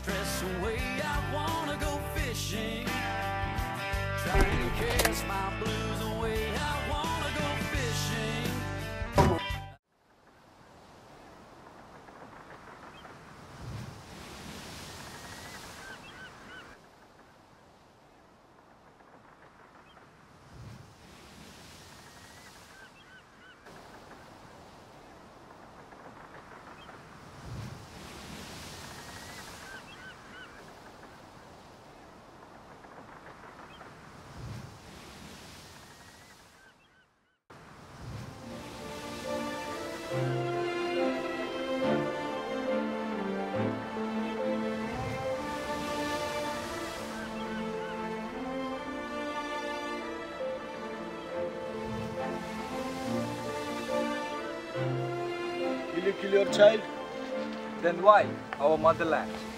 stress away. I wanna go fishing, trying to cast my blues away. I wanna go fishing. Will you kill your child? Then why our motherland?